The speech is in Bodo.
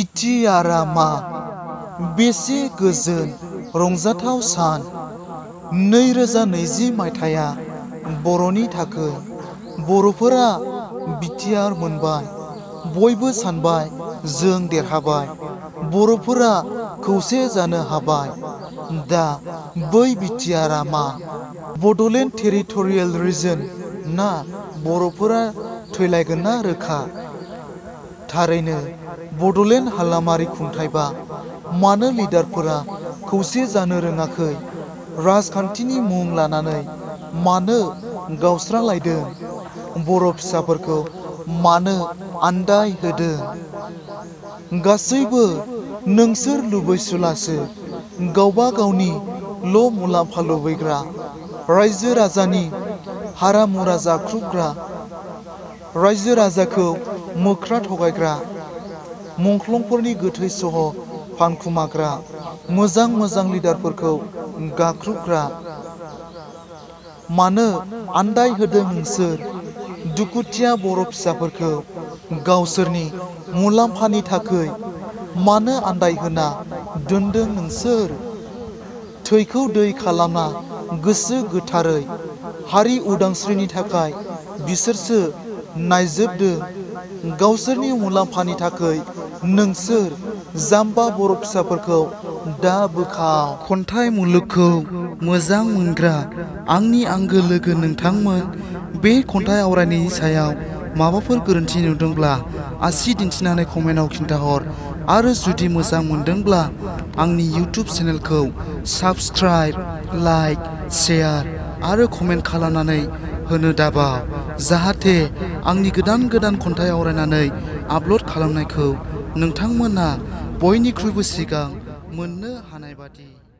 बिटिआरआ मा? बेसे गोजोन रंजाथाव सान! 2020 मायथाइया बर'नि थाखो। बर'फोरा बिटिआर मोनबाय। बयबो सानबाय जों देरहाबाय। बर'फोरा खौसे जानो हाबाय। दा बै बिटिआरआ मा? बड'लेण्ड टेरिटरियेल रिजन ना बर'फोरा थैलायगोनना रोखा? थारैनो बड'लेण्ड हालामारि खुंथायबा मानो लिडारफोरा खौसे जानो रोङाखै? राजखान्थिनि मुं लानानै मानो गावस्रालायदों? बर' फिसाफोरखौ मानो आन्दाय होदों? गासैबो नोंसोर लुबैसुलासो, गावबा गावनिल' मुलाम्फा लुबैग्रा, रायजो राजानि हारा-मुरा जाख्रुबग्रा, रायजो राजाखौ मोख्रा थगायग्रा, मुंख्लंफोरनि गोथै सह' फानखुमाग्रा, मोजां मोजां लिडारफोरखौ गाख्रुबग्रा। मानो आन्दाय होदों नोंसोर दुखुथिया बर' फिसाफोरखौ गावसोरनि मुलाम्फानि थाखै? मानो आन्दायहोना दोनदों नोंसोर? थैखौ दै खालामना गोसो गोथारै हारि उदांस्रिनि थाखाय बिसोरसो नायजोबदों। गावसोरनि मुलाम्फानि थाखै नोंसोर जाम्बा बर' फिसाफोरखौ दा बोखाव। खन्थाइ मुलुगखौ मोजां मोनग्रा आंनि आंगो लोगो नोंथांमोन, बे खन्थाइ आवरायनायनि सायाव माबाफोर गोरोन्थि नुदोंब्ला आसि दिन्थिनानै कमेन्टआव खिन्थाहर। आरो जुदि मोजां मोनदोंब्ला आंनि इउटुब चेनेलखौ साबस्क्राइब, लाइक, शेयार आरो कमेन्ट खालामनानै होनो दाबाव, जाहाथे आंनि गोदान गोदान खन्थाइ आवरायनानै आपल'ड खालामनायखौ नोंथांमोना बयनिख्रुइबो सिगां मोननो हानाय बादि।